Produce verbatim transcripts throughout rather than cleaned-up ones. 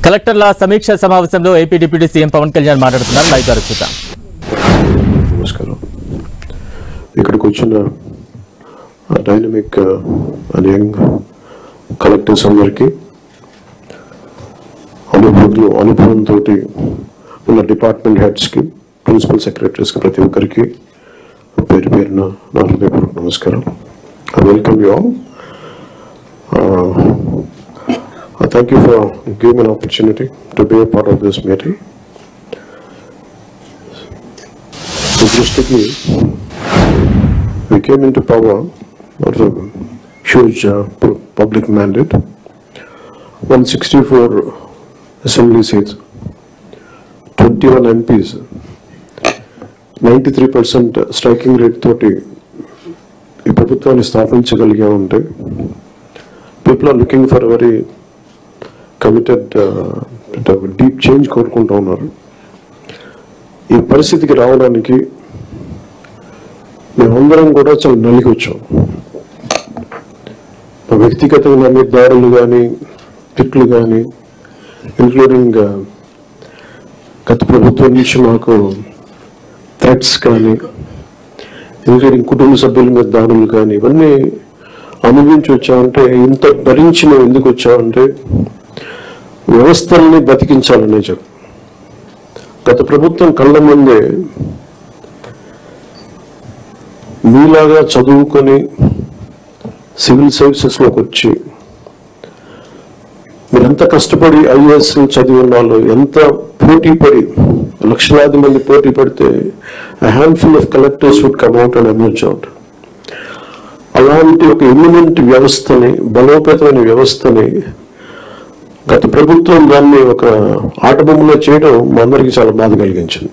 కలెక్టర్ల సమీక్ష సమావేశంలో AP deputy CM Pawan Kalyan మాట్లాడుతున్నారు. లైవ్ ద్వారా చూద్దాం. నమస్కారం. ఇక్కడికి వచ్చిన డైనమిక్ అండ్ యంగ్ కలెక్టర్స్ అందరికీ, అనుభవంలో అనుభవంతో ఉన్న డిపార్ట్మెంట్ హెడ్స్కి, ప్రిన్సిపల్ సెక్రటరీస్కి, ప్రతి ఒక్కరికి పేరు పేరున నా హృదయపూర్వక నమస్కారం. I welcome you all. I thank you for giving me an opportunity to be a part of this meeting. Interestingly, we came into power out of a huge uh, public mandate, one hundred sixty-four assembly seats, twenty-one M Ps, ninety-three percent striking rate toti ఈ ప్రభుత్వాన్ని స్థాపించగలిగా ఉంటే, people are looking for a very committed deep change కోరుకుంటూ ఉన్నారు. ఈ పరిస్థితికి రావడానికి మేమందరం కూడా చాలా నలిగి వచ్చాం. వ్యక్తిగతంగా మీ దాడులు కానీ, తిట్లు కానీ, ఇంక్లూడింగ్ గత ప్రభుత్వం నుంచి మాకు థ్రెట్స్ కానీ, ఇంక్లూడింగ్ కుటుంబ సభ్యుల మీద దాడులు కానీ, ఇవన్నీ అనుభవించి వచ్చామంటే, ఇంత భరించి మేము ఎందుకు వచ్చామంటే వ్యవస్థల్ని బతికించాలనే చెప్పు. గత ప్రభుత్వం కళ్ళ ముందే మీలాగా చదువుకొని సివిల్ సర్వీసెస్లోకి వచ్చి మీరు ఎంత కష్టపడి ఐఏఎస్ చదివి ఉన్నాలో, ఎంత పోటీ పడి లక్షలాది మంది పోటీ పడితే a handful of collectors would come out and emerge out. అలాంటి ఒక ఎమినెంట్ వ్యవస్థని, బలోపేతమైన వ్యవస్థని గత ప్రభుత్వం దాన్ని ఒక ఆటబొమ్మలో చేయడం మా అందరికీ చాలా బాధ కలిగించింది.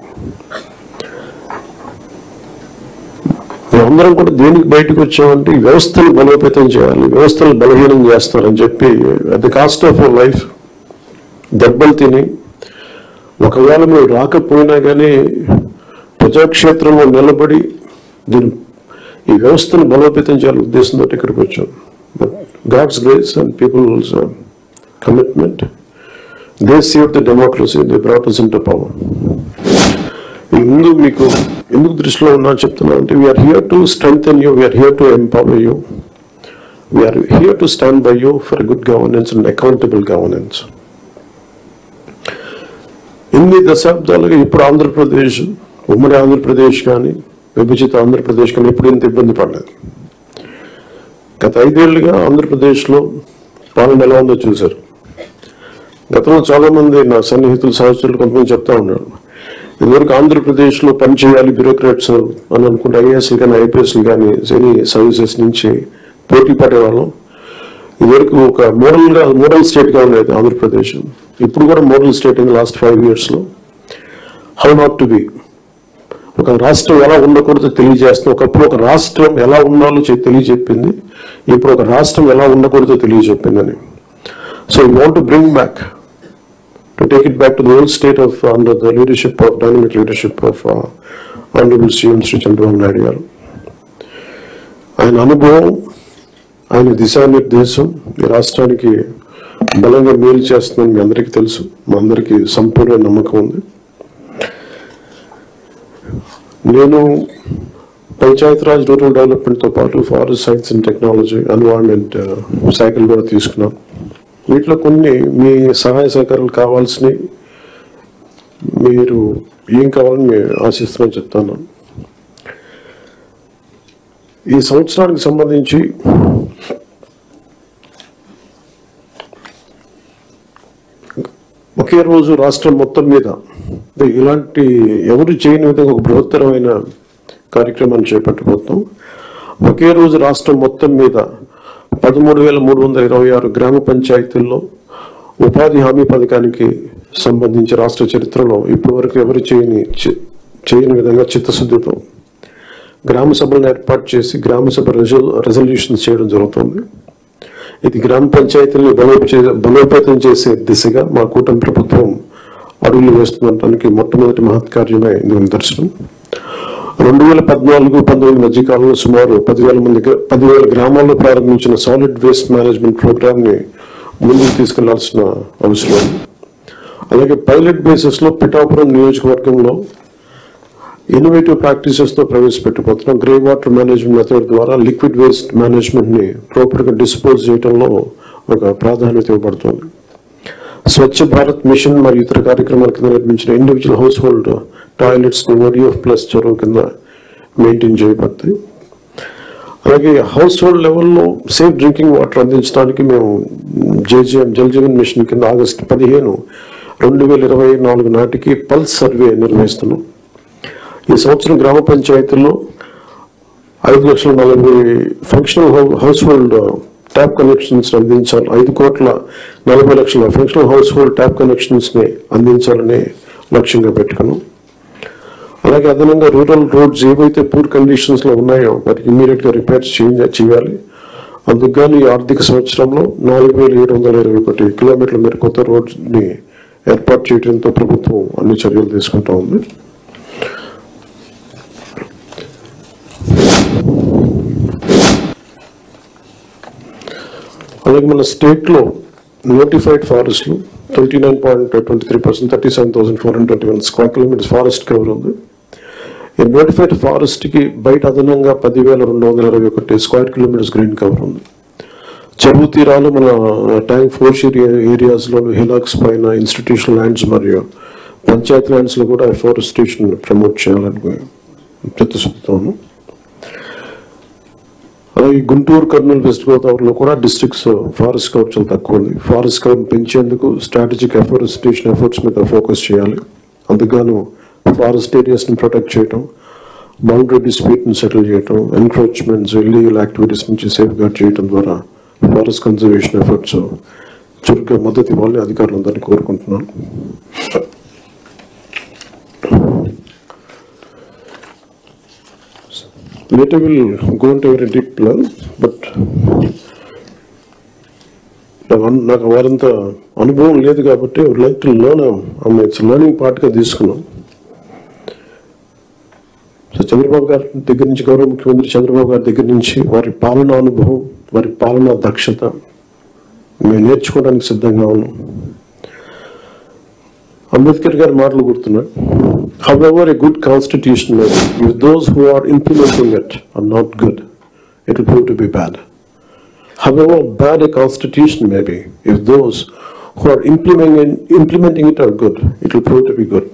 మేమందరం కూడా దేనికి బయటకు వచ్చామంటే, ఈ వ్యవస్థను బలోపేతం చేయాలి, వ్యవస్థను బలహీనం చేస్తారని చెప్పి at the cost of our life దెబ్బలు తిని, ఒకవేళ మేము రాకపోయినా కానీ ప్రజాక్షేత్రంలో నిలబడి దీని ఈ వ్యవస్థను బలోపేతం చేయాలి ఉద్దేశంతో ఇక్కడికి వచ్చాం. But God's grace and people also commitment, they saved the democracy, they brought us into power. ఎందుకు మీకు ఎందుకు దృష్టిలో ఉన్నా చెప్తున్నా అంటే, we are here to strengthen you, we are here to empower you, we are here to stand by you for a good governance and accountable governance. ఇన్ని దశాబ్దాలుగా ఇప్పుడు ఆంధ్రప్రదేశ్, ఉమ్మడి ఆంధ్రప్రదేశ్ కానీ, విభజిత ఆంధ్రప్రదేశ్ కానీ ఎప్పుడు ఇంత ఇబ్బంది పడలేదు. గత ఐదేళ్లుగా ఆంధ్రప్రదేశ్లో పాలన ఎలా ఉందో చూశారు. గతంలో చాలా మంది నా సన్నిహితులు, సహచరులు కొంతమంది చెప్తా ఉన్నారు, ఇదివరకు ఆంధ్రప్రదేశ్లో పనిచేయాలి బ్యూరోక్రాట్స్ అని అనుకుంటే ఐఏఎస్లు కానీ, ఐపీఎస్లు కానీ, ఎనీ సర్వీసెస్ నుంచి పోటీ పడేవాళ్ళం. ఇదివరకు ఒక మోడల్గా మోడల్ స్టేట్గా ఉండేది ఆంధ్రప్రదేశ్. ఇప్పుడు కూడా model state in last five ఇయర్స్లో. హౌ నాట్ టు బి, ఒక రాష్ట్రం ఎలా ఉండకూడదో తెలియజేస్తుంది. ఒకప్పుడు ఒక రాష్ట్రం ఎలా ఉండాలో తెలియజెప్పింది, ఇప్పుడు ఒక రాష్ట్రం ఎలా ఉండకూడదో తెలియజెప్పిందని. So we want to bring back, to take it back to the old state of under the leadership of dynamic leadership of uh, Honorable C M Sri Chandrababu Naidu garu. ఆయన అనుభవం, ఆయన దిశానిర్దేశం ఈ రాష్ట్రానికి బలంగా మేలు చేస్తుందని మీ అందరికీ తెలుసు, మా అందరికీ సంపూర్ణ నమ్మకం ఉంది. నేను పంచాయతీరాజ్, రూరల్ డెవలప్మెంట్తో పాటు forest science and technology, environment శాఖలు కూడా తీసుకున్నాను. వీటిలో కొన్ని మీ సహాయ సహకారాలు కావాల్సినవి, మీరు ఏం కావాలని మేము ఆశిస్తున్నామని చెప్తాను. ఈ సంవత్సరానికి సంబంధించి ఒకే రోజు రాష్ట్రం మొత్తం మీద ఇలాంటి ఎవరు చేయని విధంగా ఒక బృహత్తరమైన కార్యక్రమాన్ని చేపట్టబోతాం. ఒకే రోజు రాష్ట్రం మొత్తం మీద పదమూడు వేల మూడు వందల ఇరవై ఆరు గ్రామ పంచాయతీల్లో ఉపాధి హామీ పథకానికి సంబంధించి రాష్ట్ర చరిత్రలో ఇప్పటి వరకు ఎవరు చేయని చేయని విధంగా చిత్తశుద్ధితో గ్రామ సభలను ఏర్పాటు చేసి గ్రామ సభ రెజల్యూషన్స్ చేయడం జరుగుతుంది. ఇది గ్రామ పంచాయతీలను బలోపేతం చేసే దిశగా మా కూటమి ప్రభుత్వం అడుగులు వేస్తుండటానికి మొట్టమొదటి మహత్కార్యమే ఇందుకు నిదర్శనం. రెండు వేల పద్నాలుగు పంతొమ్మిది మధ్యకాలంలో సుమారు పదివేల మంది పదివేల గ్రామాల్లో ప్రారంభించిన సాలిడ్ వేస్ట్ మేనేజ్మెంట్ ప్రోగ్రామ్ని ముందుకు తీసుకెళ్లాల్సిన అవసరం ఉంది. అలాగే పైలట్ బేసిస్లో పిఠాపురం నియోజకవర్గంలో ఇన్నోవేటివ్ ప్రాక్టీసెస్తో ప్రవేశపెట్టబోతున్నాం. గ్రే వాటర్ మేనేజ్మెంట్ మెథడ్ ద్వారా లిక్విడ్ వేస్ట్ మేనేజ్మెంట్ని ప్రాపర్గా డిస్పోజ్ చేయడంలో ఒక ప్రాధాన్యత ఇవ్వబడుతుంది. స్వచ్ఛ భారత్ మిషన్ మరియు ఇతర కార్యక్రమాల కింద నిర్మించిన ఇండివిజువల్ హౌస్ హోల్డ్ టాయిలెట్స్ని ఓడిఎఫ్ ప్లస్ చొరవ కింద మెయింటైన్ చేయబడతాయి. అలాగే హౌస్ హోల్డ్ లెవెల్లో సేఫ్ డ్రింకింగ్ వాటర్ అందించడానికి మేము జేజీఎం జల్ జీవన్ మిషన్ కింద ఆగస్టు పదిహేను రెండు వేల ఇరవై నాలుగు నాటికి పల్స్ సర్వే నిర్వహిస్తున్నాం. ఈ సంవత్సరం గ్రామ పంచాయతీల్లో ఐదు లక్షల నలభై functional household tap connections అందించాలి. ఐదు కోట్ల నలభై లక్షల ఫంక్షనల్ హౌస్ హోల్డ్ ట్యాప్ కనెక్షన్స్ని అందించాలని లక్ష్యంగా పెట్టుకున్నాం. అలాగే అదనంగా రూరల్ రోడ్స్ ఏవైతే పూర్ కండిషన్స్లో ఉన్నాయో వాటికి ఇమీడియట్గా రిపేర్స్ చేయాలి. అందుకు ఈ ఆర్థిక సంవత్సరంలో నాలుగు వేల ఏడు వందల ఇరవై ఒకటి కిలోమీటర్ల మేర కొత్త రోడ్స్ని ఏర్పాటు చేయడంతో ప్రభుత్వం అన్ని చర్యలు తీసుకుంటా ఉంది. అలాగే మన స్టేట్లో నోటిఫైడ్ ఫారెస్ట్లు twenty nine point twenty three percent thirty seven thousand four hundred twenty one square kilometres forest cover ఉంది. ఈ నోటిఫైడ్ ఫారెస్ట్కి బయట అదనంగా పదివేల రెండు వందల ఇరవై ఒకటి స్క్వేర్ కిలోమీటర్స్ గ్రీన్ కవర్ ఉంది. చెరువు తీరాలు మన ట్యాంక్ ఫోర్స్ ఏరియాస్లో హిలాక్స్ పైన ఇన్స్టిట్యూషనల్ ల్యాండ్స్ మరియు పంచాయతీ ల్యాండ్స్లో కూడా ఫారెస్టేషన్ ప్రమోట్ చేయాలని ప్రతిశుద్ధాను. అలాగే గుంటూరు, కర్నూలు, వెస్ట్ గోదావరిలో కూడా డిస్ట్రిక్ట్స్ ఫారెస్ట్ కవర్ చాలా తక్కువ ఉంది. ఫారెస్ట్ కవర్ పెంచేందుకు స్ట్రాటజిక్ ఎఫారెస్టేషన్ ఎఫర్ట్స్ మీద ఫోకస్ చేయాలి. అందుకు ఫారెస్ట్ ఏరియాస్ని ప్రొటెక్ట్ చేయటం, బౌండరీ డిస్ప్యూట్ని సెటిల్ చేయటం, ఎన్క్రోచ్మెంట్స్, ఇల్లీగల్ యాక్టివిటీస్ నుంచి సేఫ్ గార్డ్ చేయడం ద్వారా ఫారెస్ట్ కన్జర్వేషన్ ఎఫర్ట్స్ చురుగ్గా మద్దతు ఇవ్వాలని అధికారులందరినీ కోరుకుంటున్నాను. Later we'll go into a very deep level, but నాకు వారంత అనుభవం లేదు కాబట్టి I would like to learn its learning పార్ట్గా తీసుకున్నాం. సో చంద్రబాబు గారి దగ్గర నుంచి, గౌరవ ముఖ్యమంత్రి చంద్రబాబు గారి దగ్గర నుంచి వారి పాలనా అనుభవం, వారి పాలనా దక్షత మేము నేర్చుకోవడానికి సిద్ధంగా ఉన్నాం. అంబేద్కర్ గారి మాటలు గుర్తున్నాయి. However, a good constitution may be, if those who are implementing it are not good, it will prove to be bad. However bad a constitution may be, if those who are implementing, implementing it are good, it will prove to be good.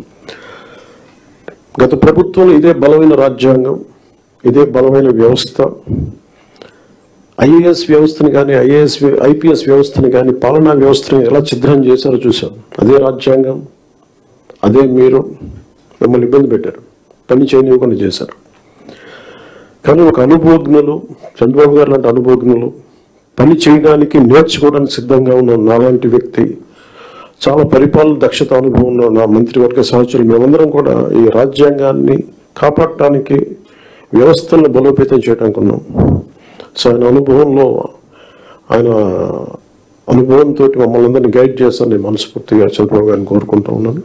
గత ప్రభుత్వంలో ఇదే బలమైన రాజ్యాంగం, ఇదే బలమైన వ్యవస్థ, IAS వ్యవస్థని కానీ ఐఏఎస్ ఐపీఎస్ వ్యవస్థని కానీ పాలనా వ్యవస్థని ఎలా ఛిద్రం చేశారో చూసాం. అదే రాజ్యాంగం, అదే మీరు మిమ్మల్ని ఇబ్బంది పెట్టారు, పని చేయనివ్వకుండా చేశారు. కానీ ఒక అనుభవజ్ఞులు, చంద్రబాబు గారు లాంటి అనుభవజ్ఞులు, పని చేయడానికి నేర్చుకోవడానికి సిద్ధంగా ఉన్న నాలాంటి వ్యక్తి, చాలా పరిపాలన దక్షత అనుభవం ఉన్న నా మంత్రివర్గ సహచరులు, మేమందరం కూడా ఈ రాజ్యాంగాన్ని కాపాడటానికి, వ్యవస్థలను బలోపేతం చేయడానికి ఉన్నాం. సో ఆయన అనుభవంలో, ఆయన అనుభవంతో మమ్మల్ని అందరినీ గైడ్ చేస్తాను నేను మనస్ఫూర్తిగా చంద్రబాబు గారిని కోరుకుంటా ఉన్నాను.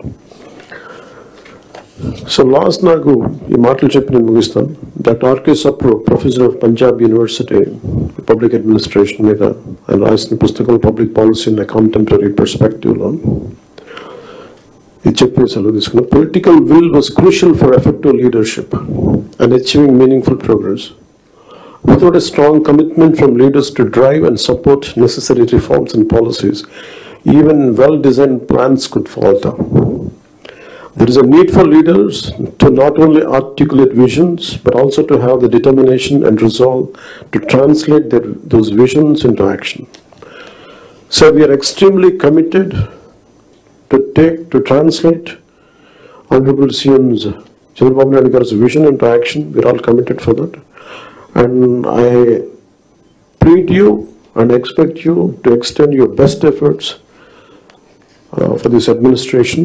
సో లాస్ట్ నాకు ఈ మాటలు చెప్పి నేను ముగిస్తాను. Doctor RK Sapro, professor of Punjab university public administration మీద ఆయన రాసిన పుస్తకం public policy in a contemporary పర్స్పెక్టివ్లో ఇది చెప్పి సెలవు తీసుకున్నాం. Political will was crucial for effective leadership and achieving meaningful progress. Without a strong commitment from leaders to drive and support necessary reforms and policies, even well-designed plans could falter. There is a need for leaders to not only articulate visions, but also to have the determination and resolve to translate their, those visions into action. So we are extremely committed to take, to translate Honorable C M's Chandrababu Naidu Garu's vision into action. We are all committed for that. And I plead you and expect you to extend your best efforts uh, for this administration.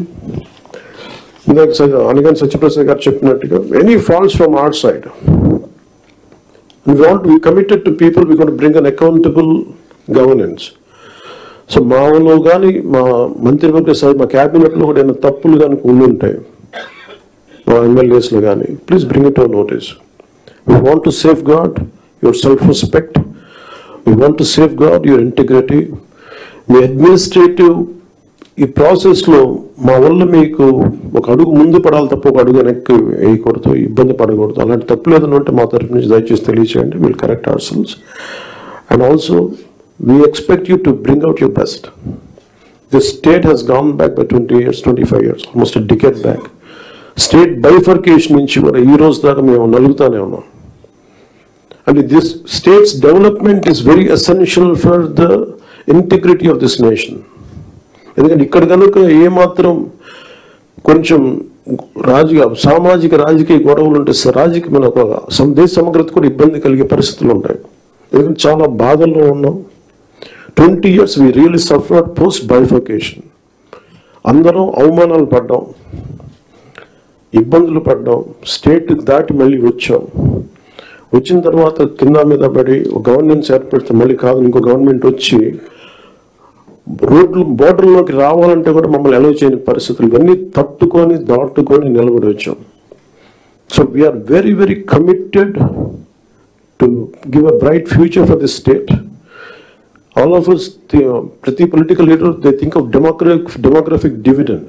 Anigan Satyaprasad garu cheppinattuga, any faults from our side, we want to be committed to people. We're going to bring an accountable governance. So మాలో కానీ మా మంత్రివర్గ సభ, మా క్యాబినెట్లో కూడా ఏమైనా తప్పులు కానీ ఉండి ఉంటాయి, మా ఎమ్మెల్యేస్లో కానీ, please bring it to notice. We want to safeguard your self-respect. We want to safeguard your integrity. మీ అడ్మినిస్ట్రేటివ్ ఈ ప్రాసెస్లో మా వల్ల మీకు ఒక అడుగు ముందు పడాలి తప్ప ఒక అడుగు వెనక్కి వేయకూడదు, ఇబ్బంది పడకూడదు. అలాంటి తప్పు లేదని ఉంటే మా తరఫు నుంచి దయచేసి తెలియచేయండి. Will correct our cells. And also we expect you to bring out your best. This state has gone back by twenty years twenty five years almost decade back. State bifurcation నుంచి కూడా ఈ రోజు దాకా మేము నలుగుతానే ఉన్నాం. And this state's development is very essential for the integrity of this nation. ఎందుకంటే ఇక్కడ కనుక ఏమాత్రం కొంచెం రాజకీయ సామాజిక రాజకీయ గొడవలు ఉంటే రాజకీయ మన ఒక దేశ సమగ్రత కూడా ఇబ్బంది కలిగే పరిస్థితులు ఉంటాయి. ఎందుకంటే చాలా బాధల్లో ఉన్నాం. Twenty years we really suffered post bifurcation. అందరం అవమానాలు పడ్డాం, ఇబ్బందులు పడ్డాం, స్టేట్ దాటి మళ్ళీ వచ్చాం. వచ్చిన తర్వాత కింద మీద పడి గవర్నెన్స్ ఏర్పడితే మళ్ళీ కాదు ఇంకో గవర్నమెంట్ వచ్చి రోడ్లు బోర్డర్లోకి రావాలంటే కూడా మమ్మల్ని అలౌ చేయని పరిస్థితులు ఇవన్నీ తట్టుకొని దాటుకొని నిలబడి వచ్చాం. So we are very very committed to give a bright future for this state. All of us, ప్రతి political leader they think of demographic demographic dividend.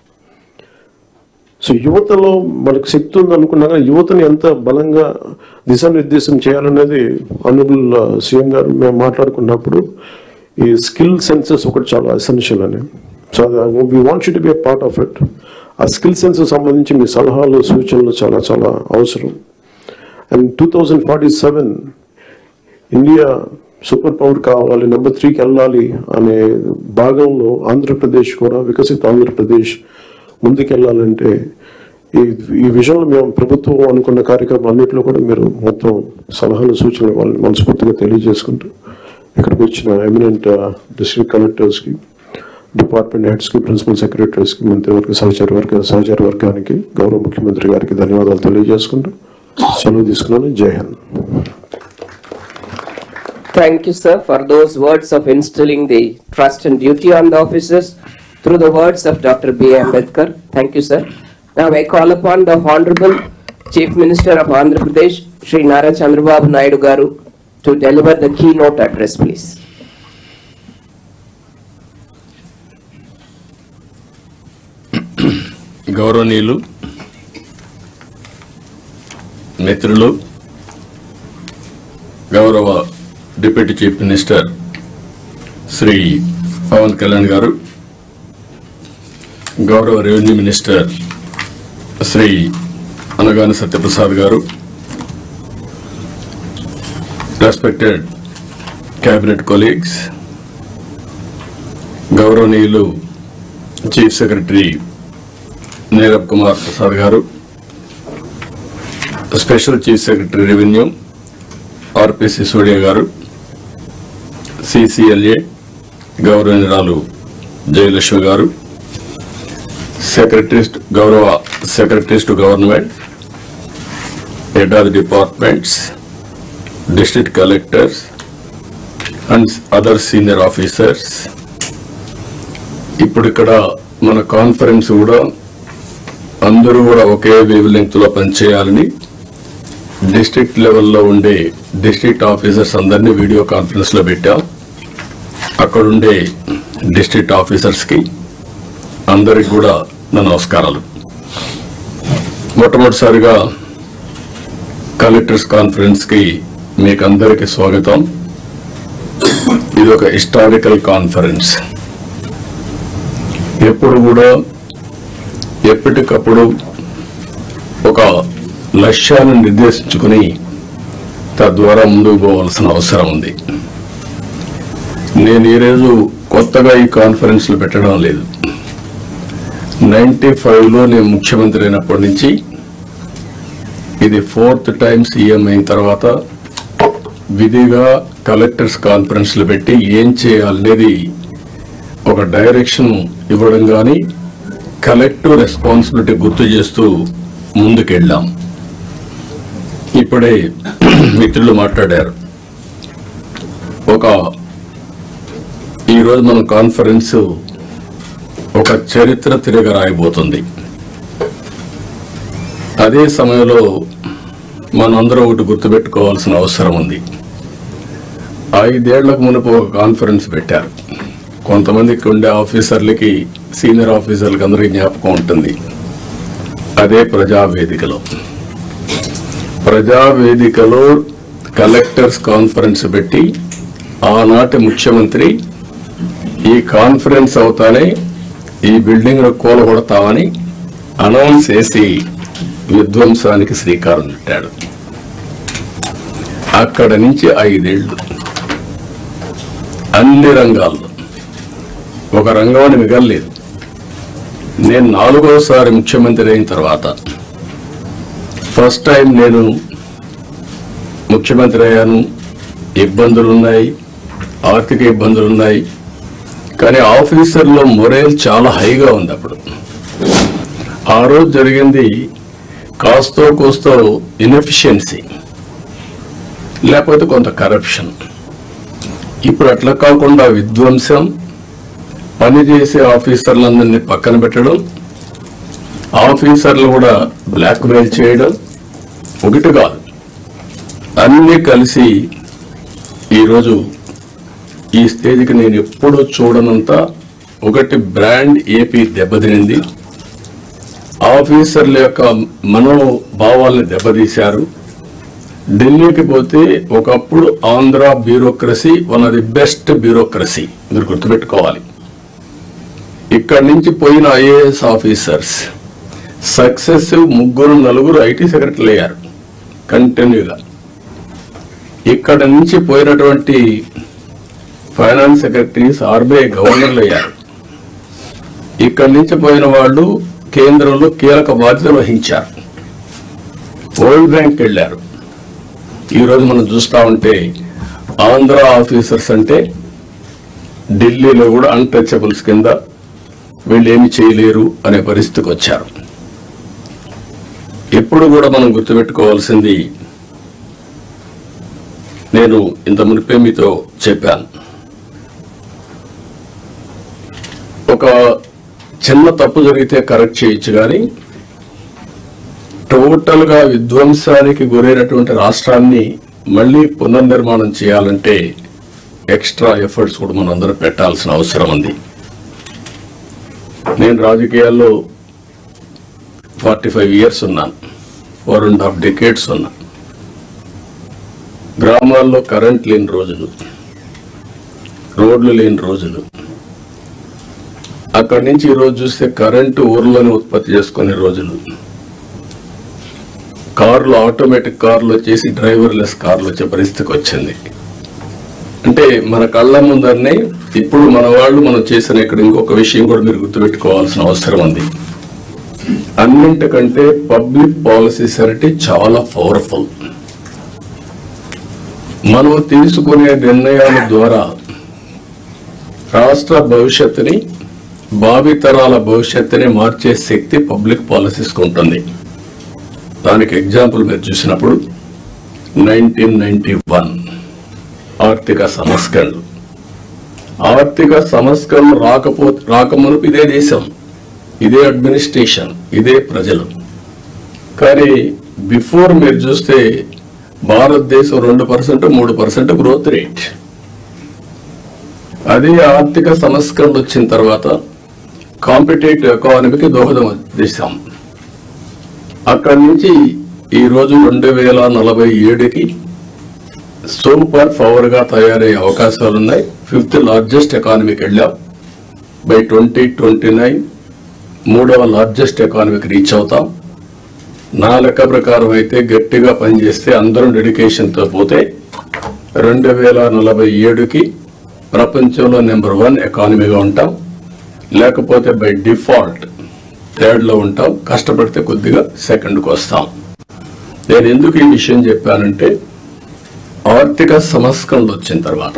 So యువతలో మనకు శక్తి ఉంది అనుకున్నా కానీ యువతని ఎంత బలంగా దిశానిర్దేశం చేయాలనేది ఆనరబుల్ సీఎం గారు మేము మాట్లాడుకున్నప్పుడు ఈ స్కిల్ సెన్సెస్ ఒకటి చాలా ఎసెన్షియల్ అని. So we want you to be a part of it. ఆ స్కిల్ సెన్సెస్ సంబంధించి మీ సలహాలు సూచనలు చాలా చాలా అవసరం. And two thousand forty seven India super power కావాలి, నెంబర్ త్రీకి వెళ్ళాలి అనే భాగంలో ఆంధ్రప్రదేశ్ కూడా వికసిత ఆంధ్రప్రదేశ్ ముందుకెళ్ళాలంటే ఈ ఈ విషయంలో మేము ప్రభుత్వం అనుకున్న కార్యక్రమం అన్నింటిలో కూడా మీరు మొత్తం సలహాలు సూచనలు వాళ్ళని మనస్ఫూర్తిగా తెలియజేసుకుంటూ ఇక్కడికి వచ్చిన ఎమినెంట్ డిస్ట్రిక్ట్ కలెక్టర్స్కి, డిపార్ట్మెంట్ హెడ్స్కి, ప్రిన్సిపల్ సెక్రటరీస్కి, మంత్రివర్గ సహచార వర్గ సహచార వర్గానికి, గౌరవ ముఖ్యమంత్రి గారికి ధన్యవాదాలు తెలియజేసుకుంటూ సెలవు తీసుకున్నాను. జై Hind. Thank you, sir, for those words of instilling the trust and duty on the officers through the words of Doctor B. Ambedkar. Thank you, sir. Now I call upon the Honorable Chief Minister of Andhra Pradesh, Shri Nara Chandrababu Naidu Garu, to deliver the keynote address, please. గౌరవనీయులు, మిత్రులు, గౌరవ deputy chief minister Shri Pavan Kalyan గారు, గౌరవ revenue minister Shri Anagani Satyaprasad గారు, respected cabinet colleagues, గౌరవనీయులు chief secretary Neerab Kumar Prasad గారు, special chief secretary revenue RP Sisodia గారు, CCLA గౌరవనీయురాలు జయలక్ష్మి గారు, సెక్రటరీస్ గౌరవ secretaries to government, head of the departments, district collectors and other senior officers. ఇప్పుడు ఇక్కడ మన కాన్ఫరెన్స్ కూడా అందరూ కూడా ఒకే వేవ్ లెంగ్త్ లో పనిచేయాలని డిస్ట్రిక్ట్ లెవెల్లో ఉండే డిస్ట్రిక్ట్ ఆఫీసర్స్ అందరినీ వీడియో కాన్ఫరెన్స్ లో పెట్టాం. అక్కడ ఉండే డిస్ట్రిక్ట్ ఆఫీసర్స్ కి అందరికి కూడా నా నమస్కారాలు. మొట్టమొదటిసారిగా కలెక్టర్స్ కాన్ఫరెన్స్ కి మీకు అందరికి స్వాగతం. ఇది ఒక హిస్టారికల్ కాన్ఫరెన్స్. ఎప్పుడు కూడా ఎప్పటికప్పుడు ఒక లక్ష్యాన్ని నిర్దేశించుకుని తద్వారా ముందుకు పోవాల్సిన అవసరం ఉంది. నేను ఈరోజు కొత్తగా ఈ కాన్ఫరెన్స్లు పెట్టడం లేదు. నైన్టీ ఫైవ్లో నేను ముఖ్యమంత్రి అయినప్పటి నుంచి ఇది ఫోర్త్ టైం సీఎం అయిన తర్వాత విధిగా కలెక్టర్స్ కాన్ఫరెన్స్లు పెట్టి ఏం చేయాలనేది ఒక డైరెక్షన్ ఇవ్వడం కానీ కలెక్టివ్ రెస్పాన్సిబిలిటీ గుర్తు చేస్తూ ముందుకెళ్ళాం. ఇప్పుడే మిత్రులు మాట్లాడారు. ఒక ఈరోజు మన కాన్ఫరెన్స్ ఒక చరిత్ర తిరగ రాయబోతుంది. అదే సమయంలో మనందరం ఒకటి గుర్తుపెట్టుకోవాల్సిన అవసరం ఉంది. ఐదేళ్లకు మునుపు ఒక కాన్ఫరెన్స్ పెట్టారు. కొంతమందికి ఉండే ఆఫీసర్లకి సీనియర్ ఆఫీసర్లకి అందరికీ జ్ఞాపకం ఉంటుంది. అదే ప్రజావేదికలో ప్రజావేదికలో కలెక్టర్స్ కాన్ఫరెన్స్ పెట్టి ఆనాటి ముఖ్యమంత్రి ఈ కాన్ఫరెన్స్ అవుతానే ఈ బిల్డింగ్ కూలగొడతామని అనౌన్స్ చేసి విధ్వంసానికి శ్రీకారం చుట్టాడు. అక్కడ నుంచి ఐదేళ్లు అన్ని రంగాల్లో ఒక రంగం మిగలలేదు. నేను నాలుగోసారి ముఖ్యమంత్రి అయిన తర్వాత ఫస్ట్ టైం నేను ముఖ్యమంత్రి అయ్యాను. ఇబ్బందులున్నాయి, ఆర్థిక ఇబ్బందులున్నాయి, కానీ ఆఫీసర్లో మొరేల్ చాలా హైగా ఉంది. అప్పుడు ఆ రోజు జరిగింది కాస్తో కోస్తో ఇన్ఎఫిషియన్సీ, లేకపోతే కొంత కరప్షన్. ఇప్పుడు అట్లా కాకుండా విధ్వంసం, పనిచేసే ఆఫీసర్లందరినీ పక్కన పెట్టడం, ఆఫీసర్లు కూడా బ్లాక్మెయిల్ చేయడం, ఒకటి కాదు అన్నీ కలిసి ఈరోజు ఈ స్టేజ్కి నేను ఎప్పుడూ చూడనంత ఒకటి బ్రాండ్ ఏపీ దెబ్బతినింది. ఆఫీసర్ల యొక్క మనోభావాల్ని దెబ్బతీశారు. ఢిల్లీకి పోతే ఒకప్పుడు Andhra bureaucracy one of the best bureaucracy, మీరు గుర్తుపెట్టుకోవాలి. ఇక్కడి నుంచి పోయిన ఐఏఎస్ ఆఫీసర్స్ సక్సెసివ్ ముగ్గురు నలుగురు ఐటీ సెక్రటరీలు అయ్యారు కంటిన్యూగా. ఇక్కడ నుంచి పోయినటువంటి ఫైనాన్స్ సెక్రటరీస్ ఆర్బీఐ గవర్నర్లు అయ్యారు. ఇక్కడి నుంచి పోయిన వాళ్ళు కేంద్రంలో కీలక బాధ్యతలు వహించారు. వరల్డ్ బ్యాంక్ వెళ్ళారు. ఈరోజు మనం చూస్తా ఉంటే ఆంధ్ర ఆఫీసర్స్ అంటే ఢిల్లీలో కూడా అన్టచబుల్స్ కింద వీళ్ళు ఏమి చేయలేరు అనే పరిస్థితికి వచ్చారు. ఎప్పుడు కూడా మనం గుర్తుపెట్టుకోవాల్సింది, నేను ఇంత మునిపే మీతో చెప్పాను, ఒక చిన్న తప్పు జరిగితే కరెక్ట్ చేయొచ్చు, కానీ టోటల్ గా విధ్వంసానికి గురైనటువంటి రాష్ట్రాన్ని మళ్ళీ పునర్నిర్మాణం చేయాలంటే ఎక్స్ట్రా ఎఫర్ట్స్ కూడా మనం అందరూ పెట్టాల్సిన అవసరం ఉంది. నేను రాజకీయాల్లో ఫార్టీ ఫైవ్ ఇయర్స్ ఉన్నాను, ఫోర్ అండ్ హాఫ్ డెకేడ్స్ ఉన్నా. గ్రామాల్లో కరెంట్ లేని రోజులు, రోడ్లు లేని రోజులు, అక్కడి నుంచి ఈరోజు చూస్తే కరెంటు ఊర్లోనే ఉత్పత్తి చేసుకునే రోజులు, కార్లు ఆటోమేటిక్ కార్లు వచ్చేసి డ్రైవర్లెస్ కార్లు వచ్చే పరిస్థితికి వచ్చింది. అంటే మన కళ్ళ ముందరనే ఇప్పుడు మన వాళ్ళు మనం చేసిన ఇక్కడ ఇంకొక విషయం కూడా మీరు గుర్తుపెట్టుకోవాల్సిన అవసరం ఉంది. అన్నింటికంటే పబ్లిక్ పాలసీస్ అంటే చాలా పవర్ఫుల్. మనం తీసుకునే నిర్ణయాల ద్వారా రాష్ట్ర భవిష్యత్తుని, భావితరాల భవిష్యత్తుని మార్చే శక్తి పబ్లిక్ పాలసీస్కి ఉంటుంది. దానికి ఎగ్జాంపుల్ మీరు చూసినప్పుడు నైన్టీన్ నైన్టీ వన్ ఆర్థిక సంస్కరణలు ఆర్థిక సంస్కరణలు రాకపో రాకమునుపు ఇదే దేశం, ఇదే అడ్మినిస్ట్రేషన్, ఇదే ప్రజలు. కానీ బిఫోర్ మీరు చూస్తే భారతదేశం రెండు పర్సెంట్ మూడు పర్సెంట్ గ్రోత్ రేట్. అదే ఆర్థిక సంస్కరణలు వచ్చిన తర్వాత కాంపిటేటివ్ ఎకానమీకి దోహదం చేశాం. అక్కడి నుంచి ఈ రోజు రెండు వేల నలభై ఏడుకి సూపర్ పవర్ గా తయారయ్యే అవకాశాలు ఉన్నాయి. ఫిఫ్త్ లార్జెస్ట్ ఎకానమీకి వెళ్ళాం. బై ట్వంటీ ట్వంటీ నైన్ మూడవ లార్జెస్ట్ ఎకానమీకి రీచ్ అవుతాం. నా లెక్క ప్రకారం అయితే గట్టిగా పనిచేస్తే అందరం డెడికేషన్తో పోతే రెండు వేల నలభై ఏడుకి ప్రపంచంలో నెంబర్ వన్ ఎకానమీగా ఉంటాం. లేకపోతే బై డిఫాల్ట్ థర్డ్ లో ఉంటాం. కష్టపడితే కొద్దిగా సెకండ్కి వస్తాం. నేను ఎందుకు ఈ విషయం చెప్పానంటే, ఆర్థిక సంస్కరణలు వచ్చిన తర్వాత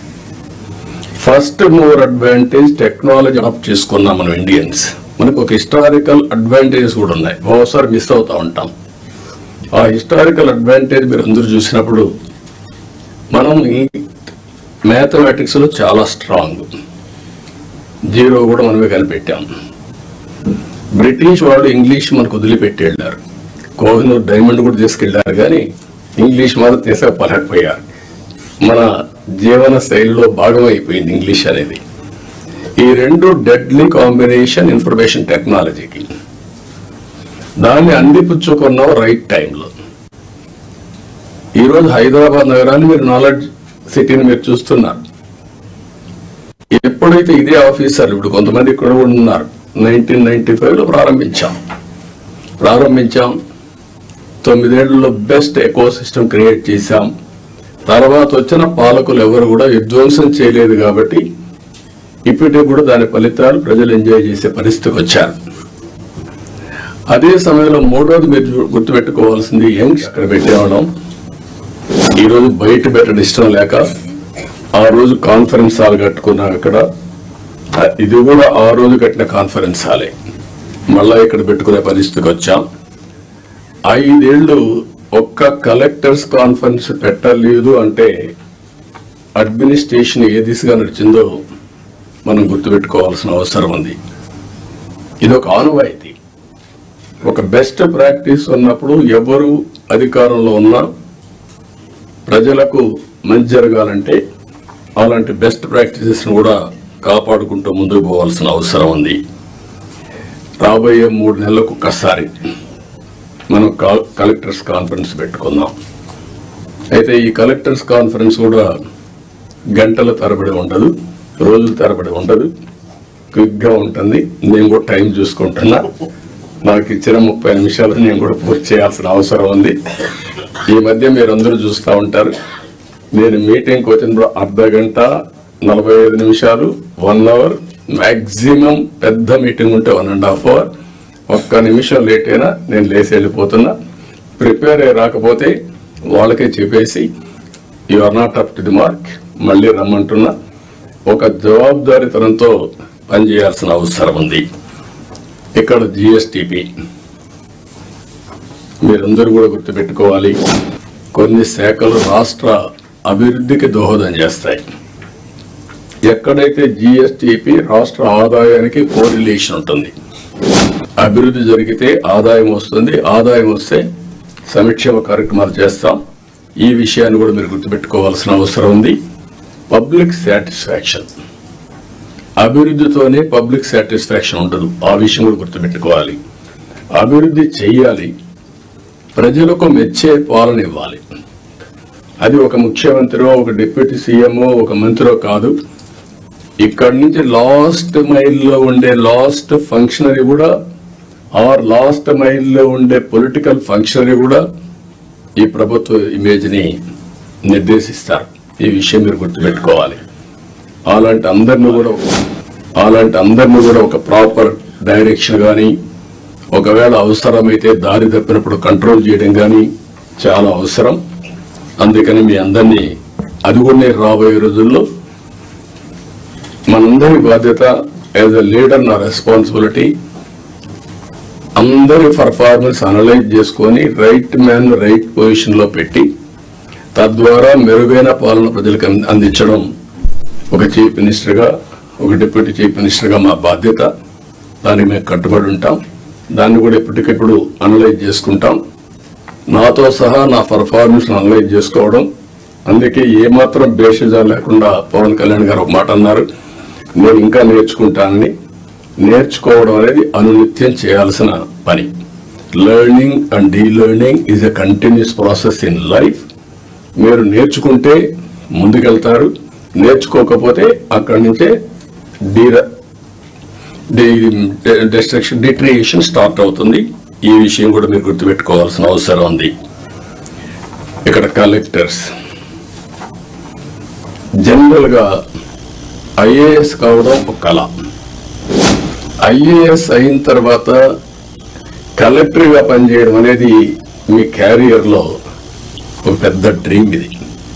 first mover advantage technology adapt చేసుకున్నాం మనం ఇండియన్స్. మనకు ఒక హిస్టారికల్ అడ్వాంటేజెస్ కూడా ఉన్నాయి, ఒకసారి మిస్ అవుతా ఉంటాం. ఆ హిస్టారికల్ అడ్వాంటేజ్ మీరు అందరూ చూసినప్పుడు మనం మ్యాథమెటిక్స్ లో చాలా స్ట్రాంగ్, జీరో కూడా మనమే కనిపెట్టాం. బ్రిటిష్ వాళ్ళు ఇంగ్లీష్ మనకు వదిలిపెట్టి వెళ్ళారు. కోహినూర్ డైమండ్ కూడా తీసుకెళ్లారు, కానీ ఇంగ్లీష్ మాత్రం తీసుకుపోలేకపోయారు. మన జీవన శైలిలో భాగం అయిపోయింది ఇంగ్లీష్ అనేది. ఈ రెండు డెడ్లీ కాంబినేషన్ ఇన్ఫర్మేషన్ టెక్నాలజీకి. దాన్ని అందిపుచ్చుకున్నాం రైట్ టైంలో. ఈరోజు హైదరాబాద్ నగరాన్ని మీరు నాలెడ్జ్ సిటీని మీరు చూస్తున్నారు. ఎప్పుడైతే ఇదే ఆఫీసర్లు ఇప్పుడు కొంతమంది ఇక్కడ ఉన్నారు, నైన్టీన్ నైన్టీ ఫైవ్ లో ప్రారంభించాం ప్రారంభించాం తొమ్మిదేళ్లలో బెస్ట్ ఎకో సిస్టమ్ క్రియేట్ చేశాం. తర్వాత వచ్చిన పాలకులు ఎవరు కూడా విధ్వంసం చేయలేదు కాబట్టి ఇప్పటికి కూడా దాని ఫలితాలు ప్రజలు ఎంజాయ్ చేసే పరిస్థితికి వచ్చారు. అదే సమయంలో మూడోది మీరు గుర్తుపెట్టుకోవాల్సింది యంగ్స్ అక్కడ పెట్టేవడం. ఈరోజు బయట పెట్టడం ఇష్టం లేక ఆ రోజు కాన్ఫరెన్స్ హాల్ కట్టుకున్నాం ఇక్కడ. ఇది కూడా ఆ రోజు కట్టిన కాన్ఫరెన్స్ హాలే మళ్ళా ఇక్కడ పెట్టుకునే పరిస్థితికి వచ్చాం. ఐదేళ్లు ఒక్క కలెక్టర్స్ కాన్ఫరెన్స్ పెట్టలేదు అంటే అడ్మినిస్ట్రేషన్ ఏ దిశగా నడిచిందో మనం గుర్తుపెట్టుకోవాల్సిన అవసరం ఉంది. ఇది ఒక ఆనవాయితీ. ఒక బెస్ట్ ప్రాక్టీస్ ఉన్నప్పుడు ఎవరు అధికారంలో ఉన్నా ప్రజలకు మంచి జరగాలంటే అలాంటి బెస్ట్ ప్రాక్టీసెస్ కూడా కాపాడుకుంటూ ముందుకు పోవాల్సిన అవసరం ఉంది. రాబోయే మూడు నెలలకు ఒక్కసారి మనం కలెక్టర్స్ కాన్ఫరెన్స్ పెట్టుకుందాం. అయితే ఈ కలెక్టర్స్ కాన్ఫరెన్స్ కూడా గంటల తరబడి ఉండదు, రోజుల తరబడి ఉండదు, క్విక్గా ఉంటుంది. నేను కూడా టైం చూసుకుంటున్నా. నాకు ఇచ్చిన ముప్పై నిమిషాలు నేను కూడా పూర్తి చేయాల్సిన అవసరం ఉంది. ఈ మధ్య మీరందరూ చూస్తూ ఉంటారు, నేను మీటింగ్కి వచ్చినప్పుడు అర్ధ గంట నలభై ఐదు నిమిషాలు వన్ అవర్ మ్యాక్సిమం, పెద్ద మీటింగ్ ఉంటే వన్ అండ్ హాఫ్ అవర్. ఒక్క నిమిషం లేట్ అయినా నేను లేచి వెళ్ళిపోతున్నా. ప్రిపేర్ అయ్యి రాకపోతే వాళ్ళకే చెప్పేసి you are not up to the mark, మళ్ళీ రమ్మంటున్నా. ఒక జవాబుదారీతనంతో పనిచేయాల్సిన అవసరం ఉంది. ఇక్కడ జిఎస్టిపి మీరందరూ కూడా గుర్తుపెట్టుకోవాలి. కొన్ని శాఖలు రాష్ట్ర అభివృద్ధికి దోహదం చేస్తాయి. ఎక్కడైతే జిఎస్టిపి రాష్ట్ర ఆదాయానికి కోరిలేషన్ ఉంటుంది. అభివృద్ధి జరిగితే ఆదాయం వస్తుంది, ఆదాయం వస్తే సంక్షేమ కార్యక్రమాలు చేస్తాం. ఈ విషయాన్ని కూడా మీరు గుర్తుపెట్టుకోవాల్సిన అవసరం ఉంది. పబ్లిక్ సాటిస్ఫాక్షన్, అభివృద్ధితోనే పబ్లిక్ సాటిస్ఫాక్షన్ ఉండదు. ఆ విషయం కూడా గుర్తుపెట్టుకోవాలి. అభివృద్ధి చెయ్యాలి, ప్రజలకు మెచ్చే పాలన ఇవ్వాలి. అది ఒక ముఖ్యమంత్రి, ఒక డిప్యూటీ సీఎంఓ, ఒక మంత్రో కాదు. ఇక్కడి నుంచి లాస్ట్ మైల్లో ఉండే లాస్ట్ ఫంక్షనరీ కూడా, ఆర్ లాస్ట్ మైల్లో ఉండే పొలిటికల్ ఫంక్షనరీ కూడా ఈ ప్రభుత్వ ఇమేజ్ని నిర్దేశిస్తారు. ఈ విషయం మీరు గుర్తుపెట్టుకోవాలి. అలాంటి అందరిని కూడా అలాంటి అందరిని కూడా ఒక ప్రాపర్ డైరెక్షన్ కానీ, ఒకవేళ అవసరమైతే దారి తప్పినప్పుడు కంట్రోల్ చేయడం కానీ చాలా అవసరం. అందుకని మీ అందరినీ అది కూడా రాబోయే రోజుల్లో మనందరి బాధ్యత యాజ్ అ లీడర్, నా రెస్పాన్సిబిలిటీ అందరి పర్ఫార్మెన్స్ అనలైజ్ చేసుకొని రైట్ మ్యాన్ రైట్ పొజిషన్ లో పెట్టి తద్వారా మెరుగైన పాలన ప్రజలకు అందించడం ఒక చీఫ్ మినిస్టర్గా, ఒక డిప్యూటీ చీఫ్ మినిస్టర్గా మా బాధ్యత. దానికి మేము కట్టుబడి ఉంటాం. దాన్ని కూడా ఎప్పటికెప్పుడు అనలైజ్ చేసుకుంటాం. నాతో సహా నా పర్ఫార్మెన్స్ అనలైజ్ చేసుకోవడం. అందుకే ఏమాత్రం బేషజా లేకుండా పవన్ కళ్యాణ్ గారు ఒక మాట అన్నారు, నేను ఇంకా నేర్చుకుంటానని. నేర్చుకోవడం అనేది అనునిత్యం చేయాల్సిన పని. Learning and delearning is a continuous process in life. మీరు నేర్చుకుంటే ముందుకెళ్తారు, నేర్చుకోకపోతే అక్కడి నుంచే డిస్ట్రక్షన్ డిట్రియేషన్ స్టార్ట్ అవుతుంది. ఈ విషయం కూడా మీరు గుర్తుపెట్టుకోవాల్సిన అవసరం ఉంది. ఇక్కడ కలెక్టర్స్ జనరల్ గా ఐఏఎస్ కావడం ఒక కళ. ఐఏఎస్ అయిన తర్వాత కలెక్టర్గా పనిచేయడం అనేది మీ క్యారియర్ లో ఒక పెద్ద డ్రీమ్. ఇది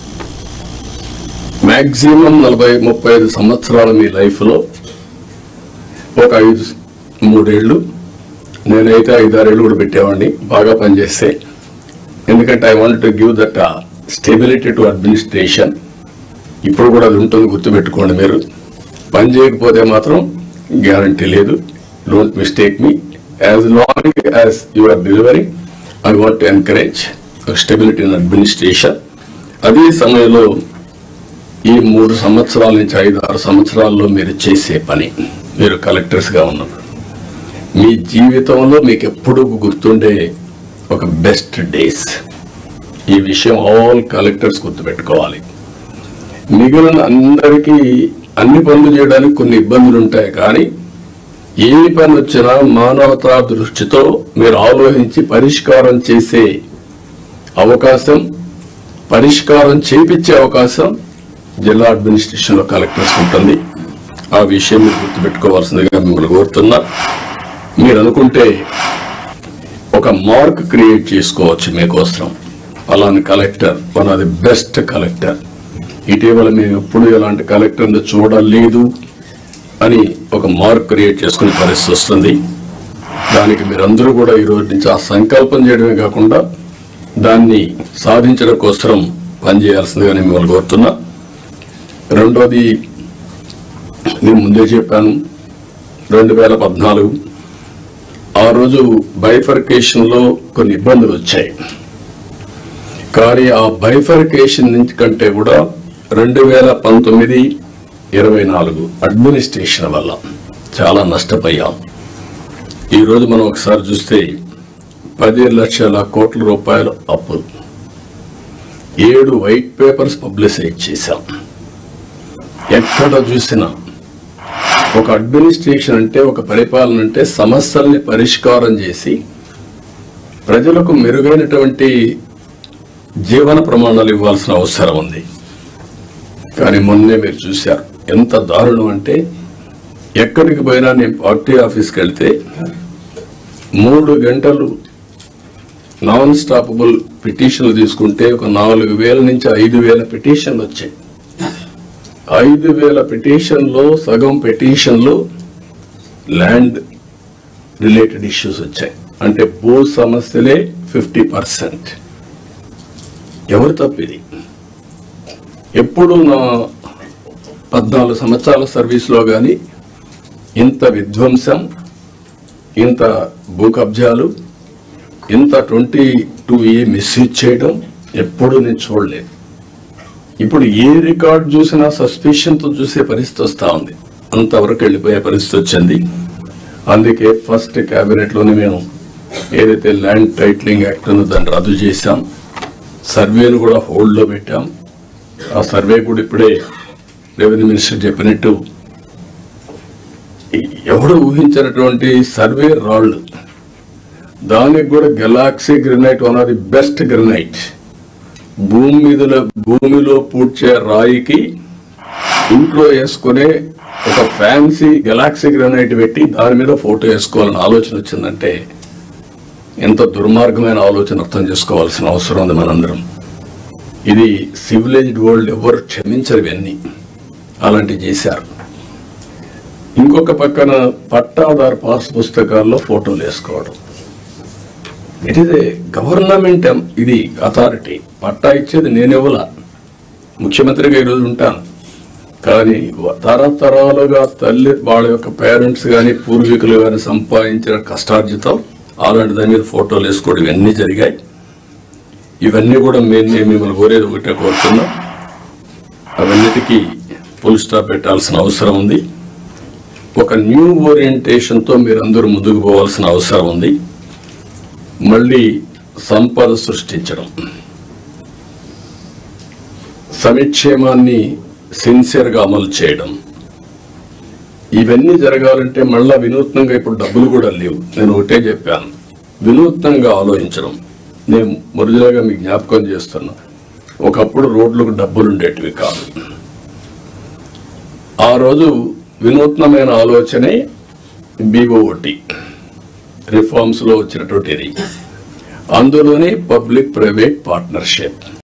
మ్యాక్సిమం నలభై ముప్పై ఐదు సంవత్సరాలు మీ లైఫ్ లో ఒక ఐదు మూడేళ్లు, నేనైతే ఐదారేళ్లు కూడా పెట్టేవాడిని బాగా పనిచేస్తే. ఎందుకంటే I want to give that stability to administration. ఇప్పుడు కూడా అది ఉంటుంది, గుర్తుపెట్టుకోండి. మీరు పని చేయకపోతే మాత్రం గ్యారంటీ లేదు. Don't mistake me. As long as you are delivering, I want to encourage stability in administration. అదే సమయంలో ఈ మూడు సంవత్సరాల నుంచి ఐదు ఆరు సంవత్సరాల్లో మీరు చేసే పని, మీరు కలెక్టర్స్గా ఉన్నప్పుడు మీ జీవితంలో మీకు ఎప్పుడూ గుర్తుండే ఒక బెస్ట్ డేస్. ఈ విషయం ఆల్ కలెక్టర్స్ గుర్తుపెట్టుకోవాలి. మిగిలిన అందరికీ అన్ని పనులు చేయడానికి కొన్ని ఇబ్బందులు ఉంటాయి, కానీ ఏ పని వచ్చినా మానవతా దృష్టితో మీరు ఆలోచించి పరిష్కారం చేసే అవకాశం, పరిష్కారం చేపించే అవకాశం జిల్లా అడ్మినిస్ట్రేషన్లో కలెక్టర్స్ ఉంటుంది. ఆ విషయం మీరు గుర్తుపెట్టుకోవాల్సిందిగా మిమ్మల్ని కోరుతున్నా. మీరు అనుకుంటే ఒక మార్క్ క్రియేట్ చేసుకోవచ్చు మీకోసం. అలాంటి collector one of the best collector. ఇటీవల మేము ఎప్పుడు ఇలాంటి కలెక్టర్ని చూడలేదు అని ఒక మార్క్ క్రియేట్ చేసుకునే పరిస్థితి వస్తుంది. దానికి మీరందరూ కూడా ఈరోజు నుంచి ఆ సంకల్పం చేయడమే కాకుండా దాన్ని సాధించడం కోసం పనిచేయాల్సిందిగా నేను మిమ్మల్ని కోరుతున్నా. రెండోది, నేను ముందే చెప్పాను, రెండు వేల పద్నాలుగు ఆ రోజు బైఫర్కేషన్లో కొన్ని ఇబ్బందులు వచ్చాయి. కానీ ఆ బైఫర్కేషన్ నుంచి కంటే కూడా రెండు వేల పంతొమ్మిది ఇరవై నాలుగు అడ్మినిస్ట్రేషన్ వల్ల చాలా నష్టపోయాం. ఈరోజు మనం ఒకసారి చూస్తే పది లక్షల కోట్ల రూపాయల అప్పులు, ఏడు వైట్ పేపర్స్ పబ్లిసైజ్ చేశాం. ఎక్కడ చూసినా ఒక అడ్మినిస్ట్రేషన్ అంటే, ఒక పరిపాలన అంటే సమస్యల్ని పరిష్కారం చేసి ప్రజలకు మెరుగైనటువంటి జీవన ప్రమాణాలు ఇవ్వాల్సిన అవసరం ఉంది. కానీ మొన్నే మీరు చూశారు ఎంత దారుణం అంటే, ఎక్కడికి పోయినా నేను పార్టీ ఆఫీస్కి వెళ్తే మూడు గంటలు నాన్ స్టాపబుల్ పిటిషన్లు తీసుకుంటే ఒక నాలుగు వేల నుంచి ఐదు వేల పిటిషన్లు వచ్చాయి. ఐదు వేల పిటిషన్లో సగం పిటిషన్లు ల్యాండ్ రిలేటెడ్ ఇష్యూస్ వచ్చాయి. అంటే భూ సమస్యలే ఫిఫ్టీ పర్సెంట్. ఎవరు తప్పిది? ఎప్పుడు నా పద్నాలుగు సంవత్సరాల సర్వీస్లో కానీ ఇంత విధ్వంసం, ఇంత భూ కబ్జాలు, ఇంత ట్వంటీ టూ ఏ మిస్యూజ్ చేయడం ఎప్పుడు నేను చూడలేదు. ఇప్పుడు ఏ రికార్డ్ చూసినా సస్పిషన్తో చూసే పరిస్థితి వస్తూ ఉంది. అంతవరకు వెళ్ళిపోయే పరిస్థితి వచ్చింది. అందుకే ఫస్ట్ క్యాబినెట్లోనే మేము ఏదైతే ల్యాండ్ టైటిలింగ్ యాక్ట్ ఉందో దాన్ని రద్దు చేశాం. సర్వేను కూడా హోల్డ్లో పెట్టాం. ఆ సర్వే కూడా ఇప్పుడే రెవెన్యూ మినిస్టర్ చెప్పినట్టు ఎవడు ఊహించినటువంటి సర్వే రాళ్ళు, దానికి కూడా galaxy granite one of the best granite. భూమి మీద భూమిలో పూడ్చే రాయికి ఇంట్లో వేసుకునే ఒక ఫ్యాన్సీ గెలాక్సీ గ్రెనైట్ పెట్టి దాని మీద ఫోటో వేసుకోవాలని ఆలోచన వచ్చిందంటే ఎంత దుర్మార్గమైన ఆలోచన అర్థం చేసుకోవాల్సిన అవసరం ఉంది మనందరం. ఇది సివిలైజ్డ్ వరల్డ్ ఎవరు క్షమించరు ఇవన్నీ. అలాంటివి చేశారు. ఇంకొక పక్కన పట్టాదారు పాస్ పుస్తకాల్లో ఫోటోలు వేసుకోవడం. ఇట్ ఈస్ ఏ గవర్నమెంట్, ఇది అథారిటీ. పట్టా ఇచ్చేది నేనెవలా, ముఖ్యమంత్రిగా ఈరోజు ఉంటాను. కానీ తరతరాలుగా తల్లి వాళ్ళ యొక్క పేరెంట్స్ కానీ పూర్వీకులు కానీ సంపాదించిన కష్టార్జితం అలాంటి దాని మీద ఫోటోలు వేసుకోవడం ఇవన్నీ జరిగాయి. ఇవన్నీ కూడా మేము మిమ్మల్ని కోరేది ఒకటే కోరుతున్నాం, అవన్నిటికీ ఫుల్ స్టాప్ పెట్టాల్సిన అవసరం ఉంది. ఒక న్యూ ఓరియంటేషన్తో మీరందరూ ముందుకు పోవాల్సిన అవసరం ఉంది. మళ్ళీ సంపద సృష్టించడం, సంక్షేమాన్ని సిన్సియర్గా అమలు చేయడం, ఇవన్నీ జరగాలంటే మళ్ళా వినూత్నంగా ఇప్పుడు డబ్బులు కూడా లేవు. నేను ఒకటే చెప్పాను, వినూత్నంగా ఆలోచించడం. నేను మొదలుగా మీకు జ్ఞాపకం చేస్తున్నా, ఒకప్పుడు రోడ్లకు డబ్బులు ఉండేటివి కాదు. ఆ రోజు వినూత్నమైన ఆలోచనే బీఓటీ రిఫార్మ్స్ లో వచ్చినటువంటిది. అందులోనే పబ్లిక్ ప్రైవేట్ పార్ట్నర్షిప్.